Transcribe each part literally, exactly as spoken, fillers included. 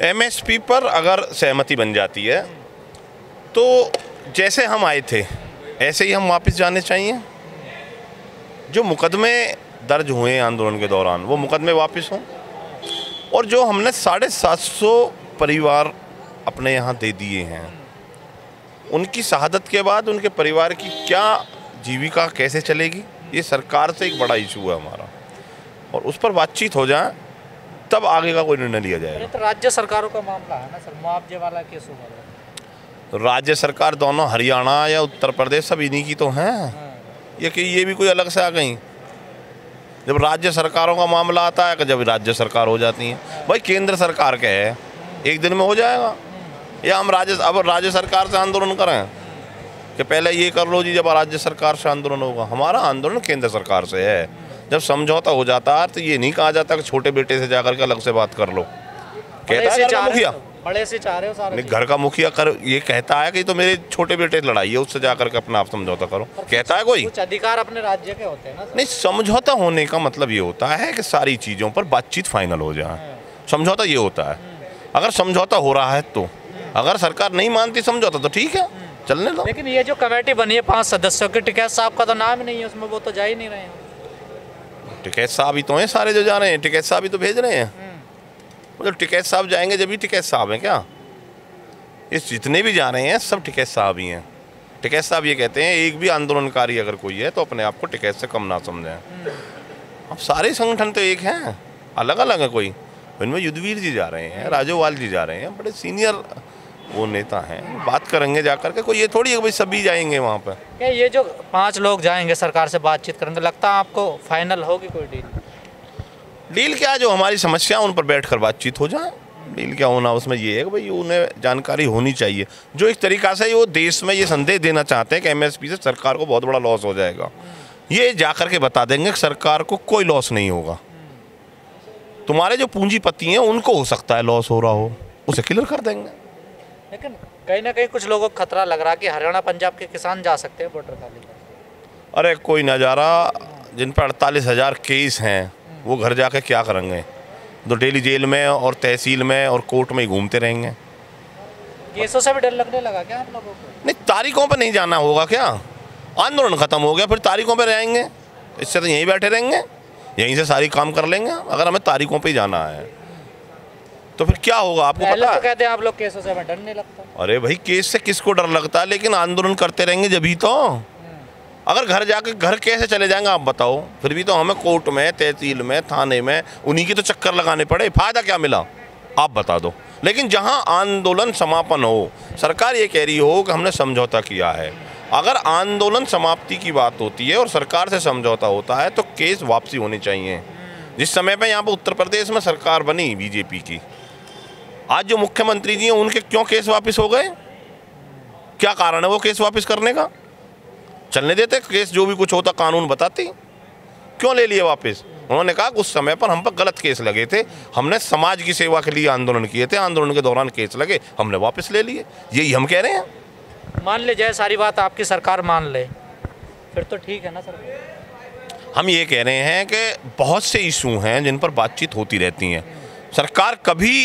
MSP पर अगर सहमति बन जाती है तो जैसे हम आए थे ऐसे ही हम वापस जाने चाहिए। जो मुकदमे दर्ज हुए आंदोलन के दौरान वो मुकदमे वापस हों, और जो हमने साढ़े सात सौ परिवार अपने यहाँ दे दिए हैं, उनकी शहादत के बाद उनके परिवार की क्या जीविका कैसे चलेगी, ये सरकार से एक बड़ा इशू है हमारा, और उस पर बातचीत हो जाए तब आगे का कोई निर्णय लिया जाएगा। तो राज्य सरकारों का मामला है ना सर, मुआवजे वाला केस होगा तो राज्य सरकार दोनों हरियाणा या उत्तर प्रदेश सब इन्हीं की तो हैं। ये कि ये भी कोई अलग से आ गई। जब राज्य सरकारों का मामला आता है कि जब राज्य सरकार हो जाती है, भाई केंद्र सरकार के है एक दिन में हो जाएगा, या हम राज्य अब राज्य सरकार से आंदोलन करें कि पहले ये कर लो जी, जब राज्य सरकार से आंदोलन होगा। हमारा आंदोलन केंद्र सरकार से है। जब समझौता हो जाता है तो ये नहीं कहा जाता कि छोटे बेटे से जाकर के अलग से बात कर लो। कहता है घर का मुखिया, बड़े से चाह रहे हो सारे, घर का मुखिया कर ये कहता है कि तो मेरे छोटे बेटे से लड़ाई है, उससे जाकर के अपना आप समझौता करो। कहता है कोई कुछ अधिकार अपने राज्य के होते हैं ना। नहीं, समझौता होने का मतलब ये होता है कि सारी चीज़ों पर बातचीत फाइनल हो जाए। समझौता ये होता है। अगर समझौता हो रहा है तो, अगर सरकार नहीं मानती समझौता तो ठीक है, चलने दो। लेकिन ये जो कमेटी बनी है पांच सदस्यों की, टिकैत साहब का तो नाम नहीं है उसमें, वो तो जा ही नहीं रहे हैं। टिकैत साहब ही तो हैं सारे जो जा रहे हैं, टिकैत साहब ही तो भेज रहे हैं। मतलब टिकैत साहब जाएंगे जब भी टिकैत साहब हैं क्या? इस जितने भी जा रहे हैं सब टिकैत साहब ही हैं। टिकैत साहब ये कहते हैं एक भी आंदोलनकारी अगर कोई है तो अपने आप को टिकैत से कम ना समझें। अब सारे संगठन तो एक हैं, अलग अलग है। कोई इनमें युद्धवीर जी जा रहे हैं, राजोवाल जी जा रहे हैं, बड़े सीनियर वो नेता हैं, बात करेंगे जाकर के। कोई ये थोड़ी है भाई सभी जाएंगे वहाँ पर। क्या ये जो पांच लोग जाएंगे सरकार से बातचीत करेंगे, लगता है आपको फाइनल होगी कोई डील? डील क्या, जो हमारी समस्या उन पर बैठ कर बातचीत हो जाए। डील क्या होना उसमें ये है कि भाई उन्हें जानकारी होनी चाहिए। जो इस तरीक़ा से वो देश में ये संदेश देना चाहते हैं कि एमएसपी से सरकार को बहुत बड़ा लॉस हो जाएगा, ये जाकर के बता देंगे कि सरकार को कोई लॉस नहीं होगा। तुम्हारे जो पूंजीपति हैं उनको हो सकता है लॉस हो रहा हो, उसे क्लियर कर देंगे। लेकिन कहीं ना कहीं कुछ लोगों को खतरा लग रहा है कि हरियाणा पंजाब के किसान जा सकते हैं वोटर तालिका। अरे कोई ना जा रहा, जिन पर अड़तालीस हज़ार केस हैं वो घर जाके क्या करेंगे? तो डेली जेल में और तहसील में और कोर्ट में ही घूमते रहेंगे। केसों से भी डर लगने लगा क्या आप लोगों को? नहीं, तारीखों पे नहीं जाना होगा क्या? आंदोलन खत्म हो गया फिर तारीखों पे रहेंगे? इससे तो यहीं बैठे रहेंगे, यहीं से सारी काम कर लेंगे। अगर हमें तारीखों पे ही जाना है तो फिर क्या होगा आपको पता है? तो कहते हैं आप लोग केसों से हमें डर नहीं लगता। अरे भाई केस से किसको डर लगता है, लेकिन आंदोलन करते रहेंगे जब ही तो। अगर घर जाके घर कैसे चले जाएंगे आप बताओ? फिर भी तो हमें कोर्ट में, तहसील में, थाने में उन्हीं की तो चक्कर लगाने पड़े, फायदा क्या मिला आप बता दो। लेकिन जहां आंदोलन समापन हो, सरकार ये कह रही हो कि हमने समझौता किया है, अगर आंदोलन समाप्ति की बात होती है और सरकार से समझौता होता है तो केस वापसी होनी चाहिए। जिस समय पर यहाँ पर उत्तर प्रदेश में सरकार बनी बीजेपी की, आज जो मुख्यमंत्री जी हैं उनके क्यों केस वापस हो गए? क्या कारण है वो केस वापस करने का? चलने देते केस, जो भी कुछ होता कानून बताती, क्यों ले लिए वापस? उन्होंने कहा उस समय पर हम पर गलत केस लगे थे, हमने समाज की सेवा के लिए आंदोलन किए थे, आंदोलन के दौरान केस लगे, हमने वापस ले लिए। यही हम कह रहे हैं। मान ले जाए सारी बात आपकी सरकार मान ले, फिर तो ठीक है ना सर? हम ये कह रहे हैं कि बहुत से इशू हैं जिन पर बातचीत होती रहती है। सरकार कभी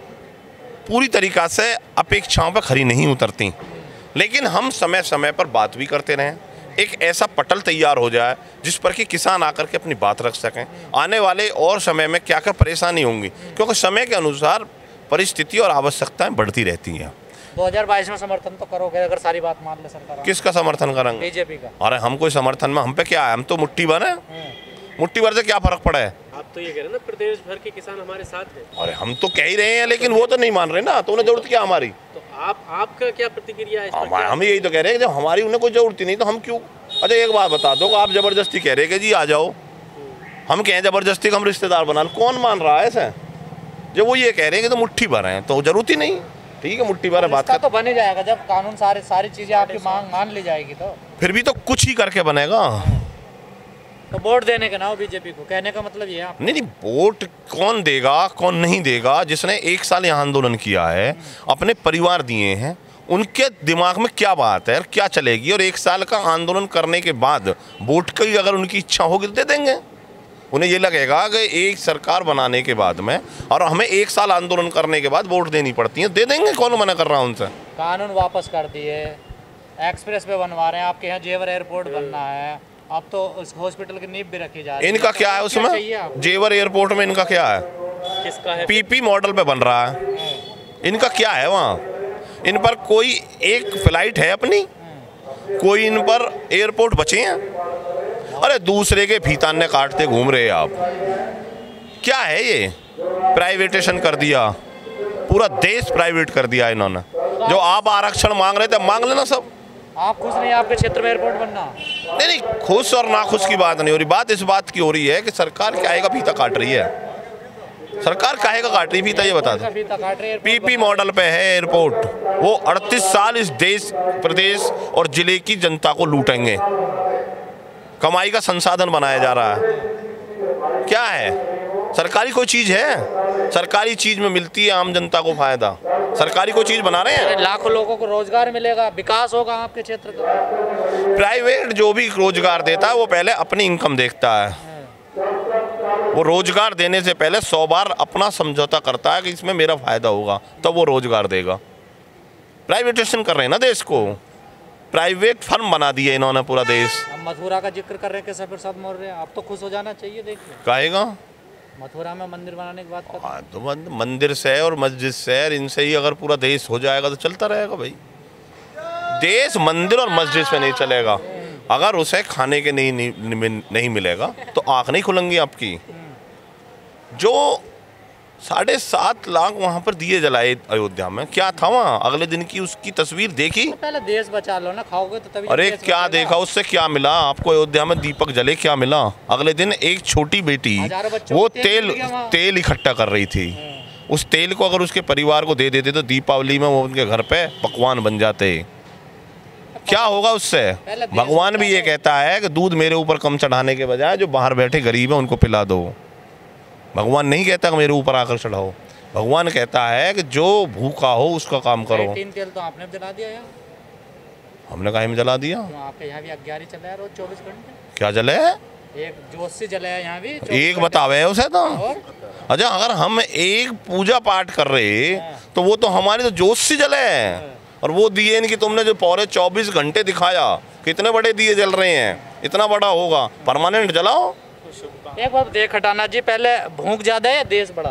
पूरी तरीक़ा से अपेक्षाओं पर खरी नहीं उतरती, लेकिन हम समय समय पर बात भी करते रहें। एक ऐसा पटल तैयार हो जाए जिस पर कि किसान आकर के अपनी बात रख सकें। आने वाले और समय में क्या क्या परेशानी होंगी, क्योंकि समय के अनुसार परिस्थिति और आवश्यकताएं बढ़ती रहती हैं। दो हज़ार बाईस में समर्थन तो करोगे अगर सारी बात मान ले सरकार? किसका समर्थन करेंगे? बीजेपी का। अरे हम कोई समर्थन में, हम पे क्या है, हम तो मुट्ठी भर है। मुट्ठी भर से क्या फर्क पड़ा है? आप तो ये कह रहे हैं ना प्रदेश भर के किसान हमारे साथ हैं। अरे हम तो कह ही रहे हैं, लेकिन वो तो नहीं मान रहे ना, तो उन्हें जरूरत क्या हमारी? तो आप आपका क्या प्रतिक्रिया है इस पर? हम यही तो कह रहे हैं कि जब हमारी उन्हें कोई जरूरत ही नहीं तो हम क्यों? अच्छा एक बात बता दो, आप जबरदस्ती कह रहे हैं कि जी आ जाओ, हम कहें जबरदस्ती का हम रिश्तेदार बना, कौन मान रहा है ऐसा? जब वो ये कह रहे हैं कि तो मुट्ठी भर हैं तो जरूरत ही नहीं। ठीक है, मुट्ठी भर है, बात तो बन ही जाएगा जब कानून सारे सारी चीजें आपकी मांग मान ली जाएगी तो। फिर भी तो कुछ ही करके बनेगा। तो वोट देने के ना हो बीजेपी को, कहने का मतलब ये है? नहीं नहीं, वोट कौन देगा कौन नहीं देगा? जिसने एक साल यहाँ आंदोलन किया है, अपने परिवार दिए हैं, उनके दिमाग में क्या बात है, क्या चलेगी? और एक साल का आंदोलन करने के बाद वोट की अगर उनकी इच्छा होगी तो दे देंगे। उन्हें ये लगेगा कि एक सरकार बनाने के बाद में और हमें एक साल आंदोलन करने के बाद वोट देनी पड़ती है, दे देंगे, कौन मना कर रहा है उनसे। कानून वापस कर दिए, एक्सप्रेस वे बनवा रहे हैं, आपके यहाँ जेवर एयरपोर्ट बनना है, अब तो उस हॉस्पिटल की नींव भी रखी जा रही है। इनका क्या है उसमें, जेवर एयरपोर्ट में इनका क्या है, किसका है? पीपी मॉडल पे बन रहा है, इनका क्या है वहाँ। इन पर कोई एक फ्लाइट है अपनी, कोई इन पर एयरपोर्ट बचे हैं। अरे दूसरे के फीताने काटते घूम रहे हैं आप, क्या है ये, प्राइवेटेशन कर दिया, पूरा देश प्राइवेट कर दिया इन्होंने। जो आप आरक्षण मांग रहे थे मांग लेना सब। आप खुश नहीं, आपके क्षेत्र में एयरपोर्ट बनना? नहीं नहीं, खुश और नाखुश की बात नहीं हो रही, बात इस बात की हो रही है कि सरकार काहे का फीता काट रही है, सरकार काहे का काट रही फीता, ये बता दो। पीपी मॉडल पे है एयरपोर्ट, वो अड़तीस साल इस देश, प्रदेश और जिले की जनता को लूटेंगे, कमाई का संसाधन बनाया जा रहा है। क्या है, सरकारी कोई चीज है, सरकारी चीज में मिलती है आम जनता को फायदा, सरकारी कोई चीज बना रहे हैं। लाखों लोगों को रोजगार मिलेगा, विकास होगा आपके क्षेत्र का। प्राइवेट जो भी रोजगार देता है वो पहले अपनी इनकम देखता है, वो रोजगार देने से पहले सौ बार अपना समझौता करता है कि इसमें मेरा फायदा होगा, तब तो वो रोजगार देगा। प्राइवेटेशन कर रहे हैं ना देश को, प्राइवेट फर्म बना दिए इन्होंने पूरा देश। हम मथुरा का जिक्र कर रहे हैं केशव प्रसाद मौर्य, आप तो खुश हो जाना चाहिए। देखिए कहेगा मथुरा में मंदिर बनाने की बात कर, हाँ तो मंदिर से और मस्जिद से इनसे ही अगर पूरा देश हो जाएगा तो चलता रहेगा भाई। देश मंदिर और मस्जिद से नहीं चलेगा, अगर उसे खाने के नहीं नहीं, नहीं मिलेगा तो आँख नहीं खुलेंगी आपकी। जो साढ़े सात लाख वहाँ पर दिए जलाए अयोध्या में, क्या था वहाँ, अगले दिन की उसकी तस्वीर देखी? तो पहले देश बचा लो ना, खाओगे तो तभी। अरे क्या देखा, उससे क्या मिला आपको, अयोध्या में दीपक जले, क्या मिला? अगले दिन एक छोटी बेटी वो तेल तेल इकट्ठा कर रही थी, उस तेल को अगर उसके परिवार को दे देते तो दीपावली में वो उनके घर पे पकवान बन जाते। क्या होगा उससे? भगवान भी ये कहता है कि दूध मेरे ऊपर कम चढ़ाने के बजाय जो बाहर बैठे गरीब है उनको पिला दो। भगवान नहीं कहता कि मेरे ऊपर आकर चढ़ाओ, भगवान कहता है कि जो भूखा हो उसका काम करो। तीन तेल तो आपने जला दिया यार। हमने कहीं में जला दिया? तो आपके यहाँ भी अग्यारी चला है रोज चौबीस घंटे। क्या जले? एक जोश से जला है यहाँ भी। एक बतावे है उसे तो। अच्छा, अगर हम एक पूजा पाठ कर रहे तो वो तो हमारे तो जोश से जले हैं, और वो दिए इनकी तुमने जो पूरे चौबीस घंटे दिखाया, कितने बड़े दिए जल रहे हैं, इतना बड़ा होगा, परमानेंट जलाओ। एक बात देख हटाना जी, पहले भूख ज्यादा है देश बड़ा?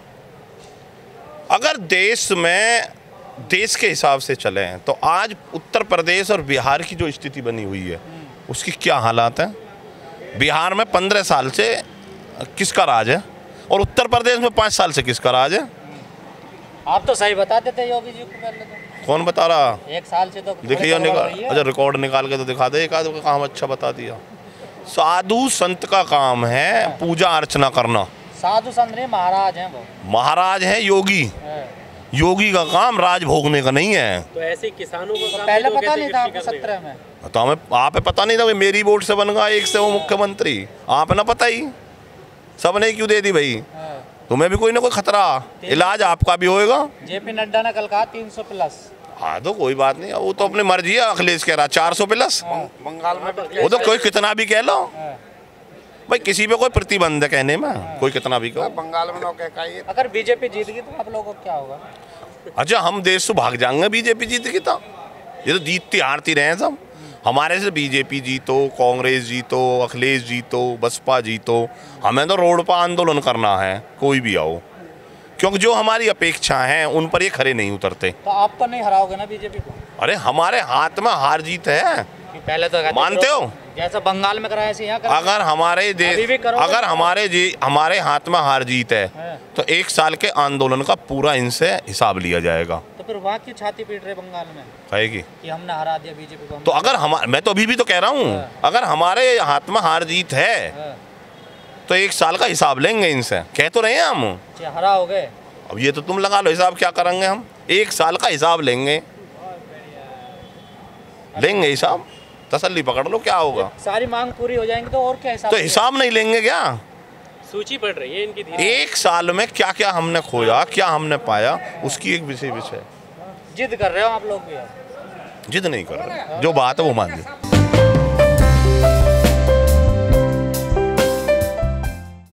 अगर देश में देश के हिसाब से चले तो आज उत्तर प्रदेश और बिहार की जो स्थिति बनी हुई है उसकी क्या हालात है। बिहार में पंद्रह साल से किसका राज है और उत्तर प्रदेश में पाँच साल से किसका राज है? आप तो सही बताते थे योगी जी को पहले तो। कौन बता रहा? एक साल से तो देखिए निकाल, अच्छा रिकॉर्ड निकाल के तो दिखा दे, एक आदमी का काम अच्छा बता दिया। साधु संत का काम है पूजा अर्चना करना। साधु संत नहीं, महाराज हैं वो। महाराज हैं योगी, योगी का काम राज भोगने का नहीं है। तो ऐसे किसानों को तो पहले पता नहीं था आपको सत्रह में? तो हमें आप पता नहीं था, मेरी वोट से बन गया एक से वो मुख्यमंत्री, आप ना पता ही, सबने क्यों दे दी भाई? तुम्हें भी कोई ना कोई खतरा, इलाज आपका भी होएगा। जेपी नड्डा ने कल कहा तीन सौ प्लस। हाँ तो कोई बात नहीं, वो तो अपनी मर्जी है। अखिलेश कह रहा चार सौ प्लस, बंगाल में वो तो कोई कितना भी कह लो भाई, किसी पे कोई प्रतिबंध है कहने में, कोई कितना भी कहो। बंगाल में अगर बीजेपी जीत गई तो आप लोगों को क्या होगा? अच्छा, हम देश से भाग जाएंगे बीजेपी जीत गई तो? ये तो जीतती हारती रहे हैं सब, हमारे से बीजेपी जीतो, कांग्रेस जीतो, अखिलेश जीतो, बसपा जीतो, हमें तो रोड पर आंदोलन करना है, कोई भी आओ, क्योंकि जो हमारी अपेक्षा है उन पर ये खरे नहीं उतरते। तो आप तो नहीं हराओगे ना बीजेपी को? अरे हमारे हाथ में हार जीत है, पहले तो मानते हो? जैसा बंगाल में कराया यहाँ कर। अगर हमारे देश अगर हमारे जी हमारे हाथ में हार जीत है तो एक साल के आंदोलन का पूरा इनसे हिसाब लिया जाएगा। तो फिर वहाँ क्यों छाती पीट रहे बंगाल में कहेगी कि हमने हरा दिया बीजेपी को? तो अगर हम मैं तो अभी भी तो कह रहा हूँ, अगर हमारे हाथ में हार जीत है तो एक साल का हिसाब लेंगे इनसे, कह तो रहे हैं हम। हरा हो गए, अब ये तो तुम लगा लो हिसाब, क्या करेंगे हम? एक साल का हिसाब लेंगे, लेंगे हिसाब, तसल्ली पकड़ लो, क्या होगा? सारी मांग पूरी हो जाएंगी तो और क्या हिसाब? तो हिसाब नहीं लेंगे क्या? सूची पड़ रही है इनकी। एक साल में क्या क्या हमने खोया, क्या हमने पाया, उसकी एक विषय विषय। जिद कर रहे हो आप लोग भी? जिद नहीं कर रहे, जो बात है वो मान ली।